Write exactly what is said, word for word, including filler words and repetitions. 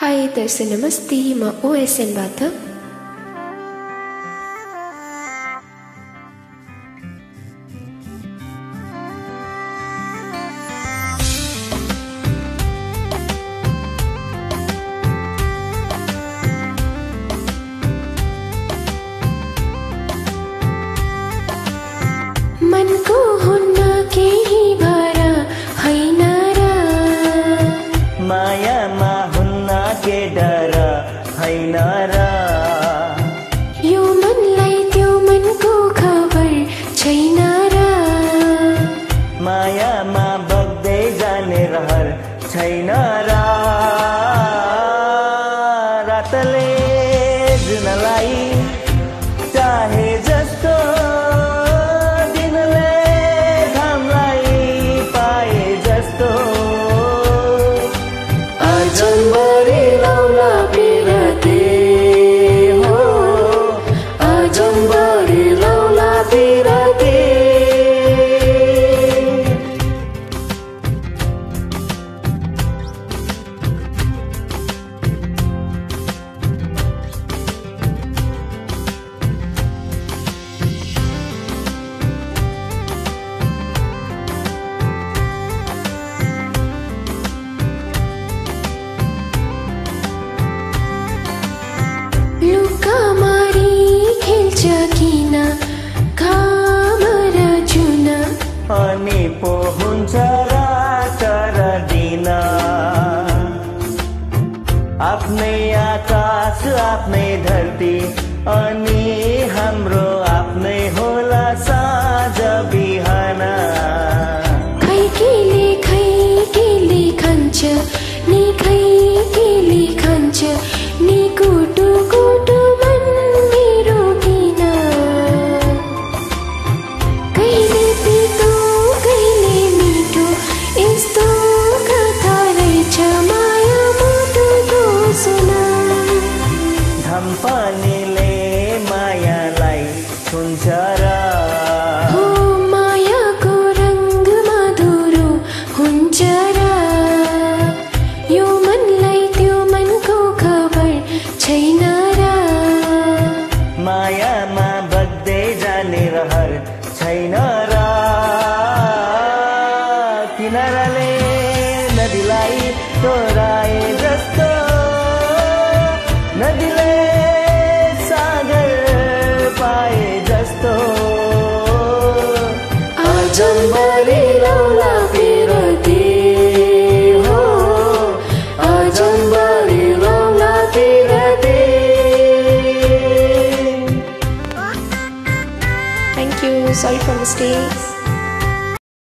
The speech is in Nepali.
Hai दर्शन नमस्ते म ओएसएनबाट मनको हुन्न केही भर हैन र मायामा हुन्न के डर हैन र यो मनलाई त्यो मनको खबर छैन र मायामा बग्दै जाने रहर छैन र रातले जुनलाई चाहे जस्तो दिनले घामलाई पाए जस्तो अजम्बरी लौला बिरते हो अजम्बरी लौला बिरते लुका मारी खेल्छ किन घाम र जुन अनि पो हुन्छ रात र दिन आफ्नै आकाश आफ्नै धरती अनि हाम्रो आफ्नै होला साँझ बिहान खै केले खै केले खान्छ नि खै केले खान्छ नि कुटु कुटु मन मेरो किन कहिले तितो कहिले मिठो यस्तो कथा रहेछ माया मुटुको सुना धम्पनीले मायालाई छुन्छ र हो मायाको रङ्ग मधुरो हुन्छ र यो मनलाई त्यो मनको खबर छैन र मायामा बग्दै जाने रहर छैन र किनाराले नदीलाई तोराए जस्तो नदीले सागर पाए जस्तो अजम्बरी लौला बिरते हो अजम्बरी लौला बिरते Thank you. Sorry for mistakes.